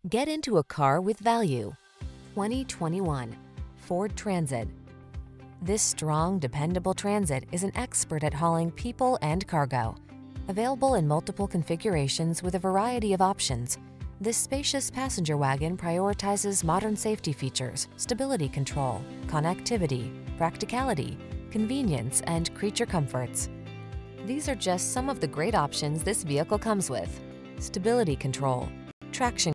Get into a car with value. 2021 Ford Transit. This strong, dependable Transit is an expert at hauling people and cargo. Available in multiple configurations with a variety of options, this spacious passenger wagon prioritizes modern safety features, stability control, connectivity, practicality, convenience, and creature comforts. These are just some of the great options this vehicle comes with: stability control, traction